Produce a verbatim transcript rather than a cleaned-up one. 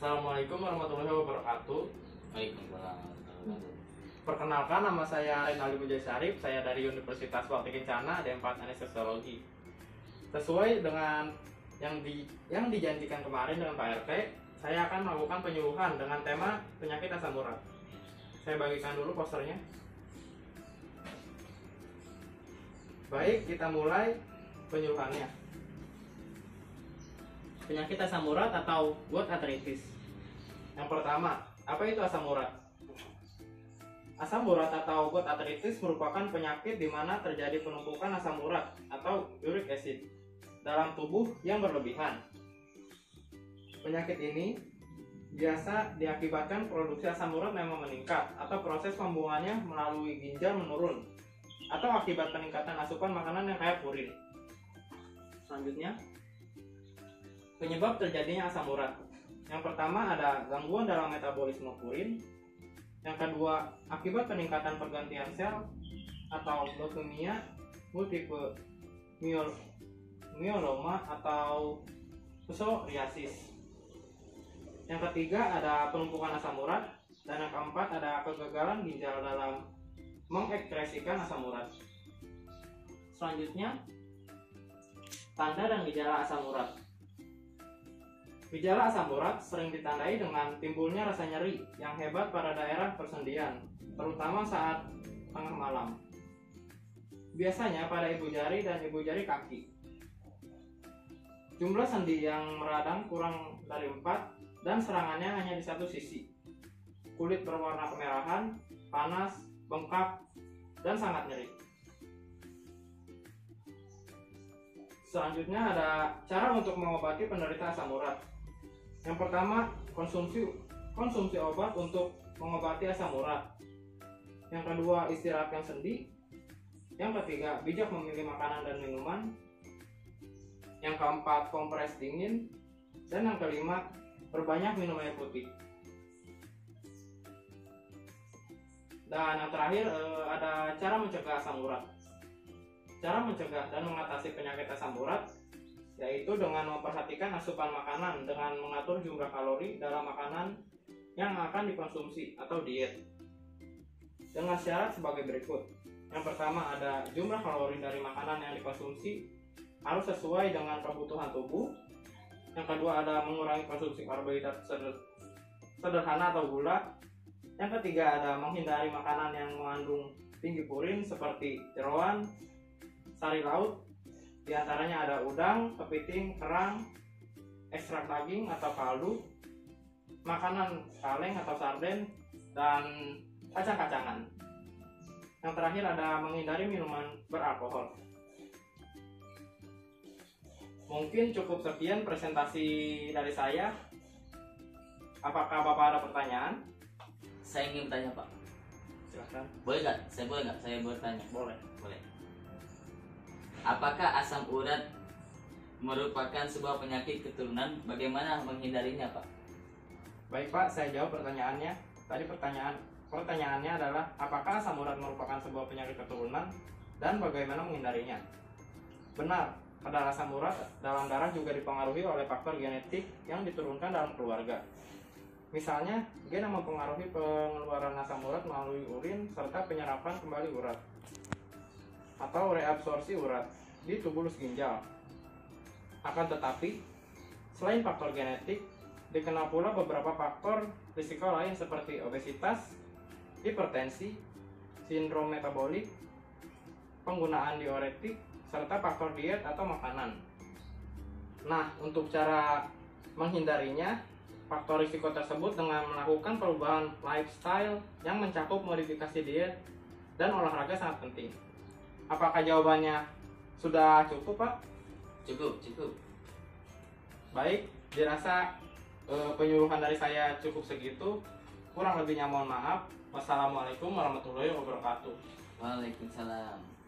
Assalamualaikum warahmatullahi wabarakatuh. Waalaikumsalam warahmatullahi wabarakatuh. Perkenalkan, nama saya Renaldi Bujai Syarif. Saya dari Universitas Bakti Kencana D empat Anestesiologi. Sesuai dengan yang di yang dijanjikan kemarin dengan Pak R T, saya akan melakukan penyuluhan dengan tema penyakit asam urat. Saya bagikan dulu posternya. Baik, kita mulai penyuluhannya. Penyakit asam urat atau gout arthritis. Yang pertama, apa itu asam urat? Asam urat atau gout arthritis merupakan penyakit di mana terjadi penumpukan asam urat atau uric acid dalam tubuh yang berlebihan. Penyakit ini biasa diakibatkan produksi asam urat memang meningkat atau proses pembuangannya melalui ginjal menurun atau akibat peningkatan asupan makanan yang kaya purin. Selanjutnya, penyebab terjadinya asam urat. Yang pertama ada gangguan dalam metabolisme purin. Yang kedua, akibat peningkatan pergantian sel atau leukemia multiple myel myeloma atau psoriasis. Yang ketiga ada penumpukan asam urat, dan yang keempat ada kegagalan ginjal dalam mengekskresikan asam urat. Selanjutnya, tanda dan gejala asam urat. Gejala asam urat sering ditandai dengan timbulnya rasa nyeri yang hebat pada daerah persendian, terutama saat tengah malam. Biasanya pada ibu jari dan ibu jari kaki. Jumlah sendi yang meradang kurang dari empat dan serangannya hanya di satu sisi. Kulit berwarna kemerahan, panas, bengkak, dan sangat nyeri. Selanjutnya ada cara untuk mengobati penderita asam urat. Yang pertama, konsumsi konsumsi obat untuk mengobati asam urat. Yang kedua, istirahatkan sendi. Yang ketiga, bijak memilih makanan dan minuman. Yang keempat, kompres dingin. Dan yang kelima, perbanyak minum air putih. Dan yang terakhir, ada cara mencegah asam urat. Cara mencegah dan mengatasi penyakit asam urat yaitu dengan memperhatikan asupan makanan dengan mengatur jumlah kalori dalam makanan yang akan dikonsumsi atau diet. Dengan syarat sebagai berikut. Yang pertama ada jumlah kalori dari makanan yang dikonsumsi harus sesuai dengan kebutuhan tubuh. Yang kedua ada mengurangi konsumsi karbohidrat sederhana atau gula. Yang ketiga ada menghindari makanan yang mengandung tinggi purin seperti jeroan, sari laut. Di antaranya ada udang, kepiting, kerang, ekstrak daging atau kaldu, makanan kaleng atau sarden, dan kacang-kacangan. Yang terakhir ada menghindari minuman beralkohol. Mungkin cukup sekian presentasi dari saya. Apakah Bapak ada pertanyaan? Saya ingin bertanya, Pak. Silakan. Boleh nggak? Saya boleh nggak? Saya bertanya. Boleh. Boleh. Apakah asam urat merupakan sebuah penyakit keturunan? Bagaimana menghindarinya, Pak? Baik Pak, saya jawab pertanyaannya. Tadi pertanyaan pertanyaannya adalah apakah asam urat merupakan sebuah penyakit keturunan dan bagaimana menghindarinya? Benar, kadar asam urat dalam darah juga dipengaruhi oleh faktor genetik yang diturunkan dalam keluarga. Misalnya, gen yang mempengaruhi pengeluaran asam urat melalui urin serta penyerapan kembali urat atau reabsorpsi urat di tubulus ginjal. Akan tetapi, selain faktor genetik, dikenal pula beberapa faktor risiko lain seperti obesitas, hipertensi, sindrom metabolik, penggunaan diuretik, serta faktor diet atau makanan. Nah, untuk cara menghindarinya, faktor risiko tersebut dengan melakukan perubahan lifestyle yang mencakup modifikasi diet dan olahraga sangat penting. Apakah jawabannya sudah cukup, Pak? Cukup, cukup. Baik, dirasa e, penyuluhan dari saya cukup segitu. Kurang lebihnya mohon maaf. Wassalamualaikum warahmatullahi wabarakatuh. Waalaikumsalam.